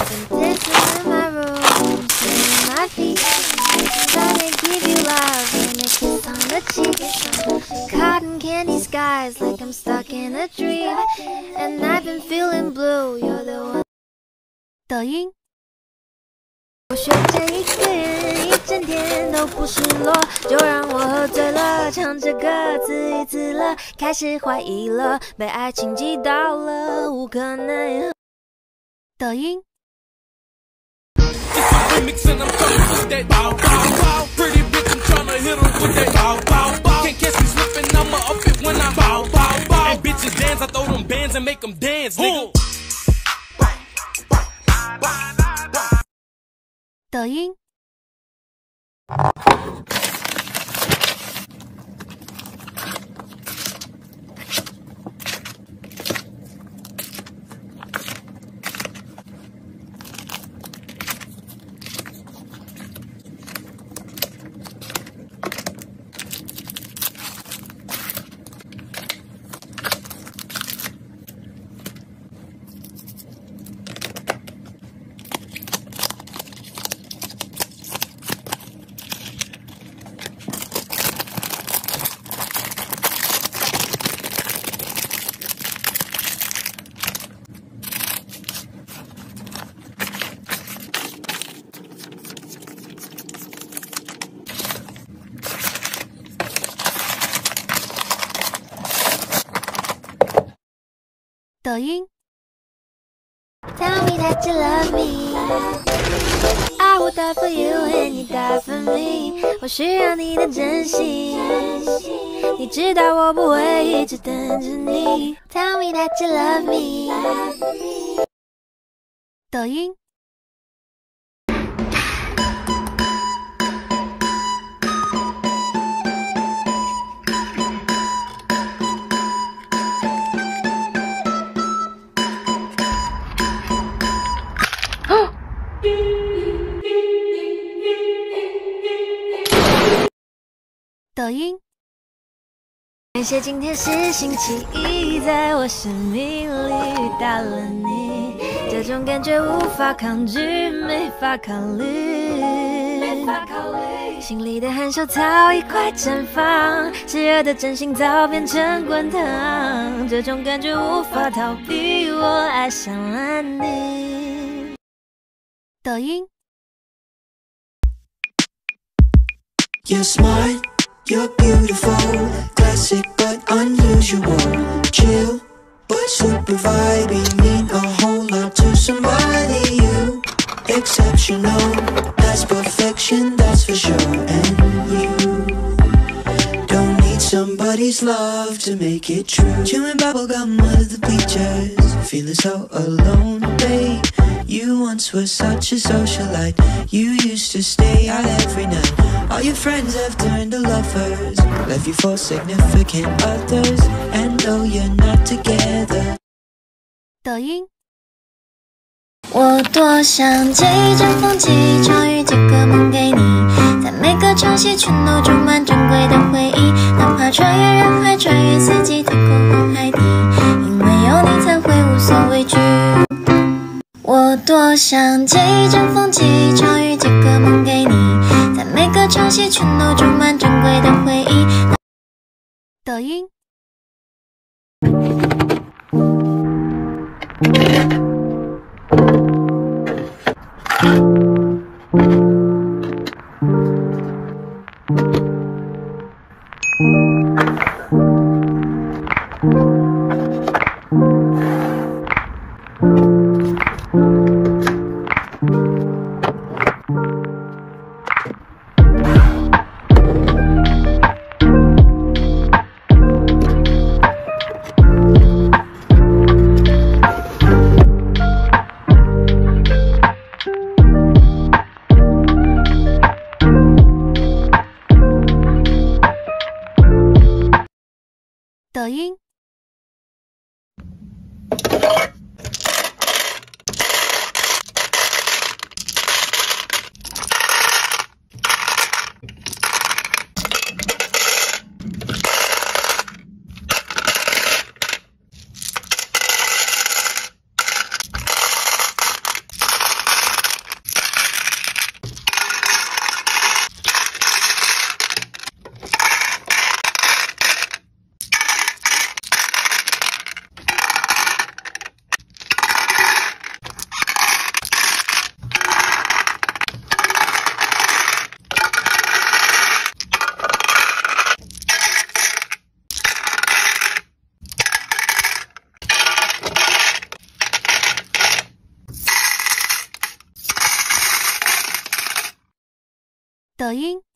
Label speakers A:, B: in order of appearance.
A: And this is in my room, sitting on my feet. Trying to give you love and a kiss on the cheek. Cotton candy skies like I'm stuck in a dream. And I've been feeling blue, you're the one.
B: 抖音。
A: 我学着一个人，一整天都不失落，就让我喝醉了，唱着歌自娱自乐，开始怀疑了，被爱情击倒了，无可奈何。
B: 抖音。抖音。抖音。
A: Tell me that you love me, I will die for you and you die for me. 我需要你的真心，你知道我不会一直等着你。Tell me that you love me.
B: 抖音。抖音。
A: 感谢今天是星期一，在我生命里遇到了你，这种感觉无法抗拒，没法考虑，心里的含羞早已快绽放，炽热的真心早变成滚烫，这种感觉无法逃避，我爱上了你。
B: 抖音。
C: You're smart, you're beautiful, classic but unusual, chill but super vibey, mean a whole lot to somebody. You exceptional, that's perfection, that's for sure. And you don't need somebody's love to make it true. Chewing bubblegum under the bleachers, feeling so alone, babe. You once were such a socialite. You used to stay out every night. All your friends have turned to lovers, left you for significant others. And though you're not together.
B: 抖音。
A: 我多想借一阵风，借一场雨，借个梦给你，在每个潮汐全都注满珍贵的回忆，哪怕穿越人海，穿越四季，天空和海底，因为有你才会无所畏惧。我多想借一阵风，借一场雨，借个梦给你，在每个潮汐全都注满珍贵的回忆。
B: 抖音。抖音。 抖音。